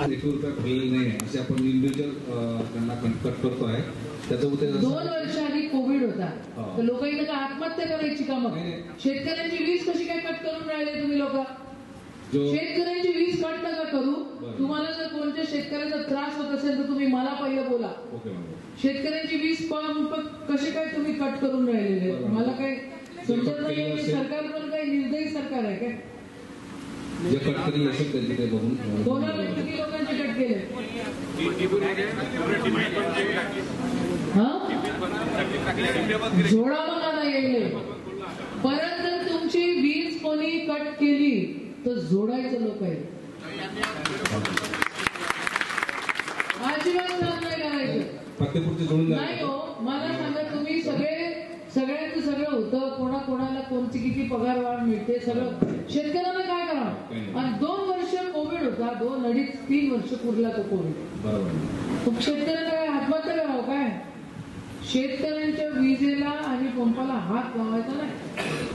Network भरलेलं नाही असे आपण इंडिव्हिज्युअल त्यांना कट करतो आहे. त्याचं उद्या 2 वर्ष आधी कोविड होता तर लोक इथं का आत्महत्या करायची का? मग शेतकऱ्यांची वीज कशी काय कट करून राहिले तुम्ही लोक? शेतकऱ्यांची वीज कट नका करू. तुम्हाला जर कोणत्या शेतकऱ्याचा त्रास होत असेल तर तुम्ही मला पहिलं बोला. शेतकऱ्यांची वीज पंप कसे काय तुम्ही कट करून राहिलेले मला काय समजत नाही. सरकार पण काही निर्दयी सरकार आहे काय? जे कट करेल असेल त्यांचे ते बघून कोणाला किती लोकांचे कट केले? जोडा बघा ना येईल. परत जर तुमची वीज कोणी कट केली तर जोडायचं लोक आहे. अजिबात काम नाही करायचं. नाही हो मला सांगा तुम्ही सगळ्यांचं सगळं होतं. कोणाला कोणती किती पगार वाढ मिळते सगळं शेतकऱ्यांना काय करावं? आणि 2 वर्ष कोविड होता. 2-3 वर्ष पुरला तो कोविड. बरोबर. शेतकऱ्यांना काय आत्महत्या करावं काय? शेतकऱ्यांच्या विजेला आणि पंपाला हात लावायचा नाही.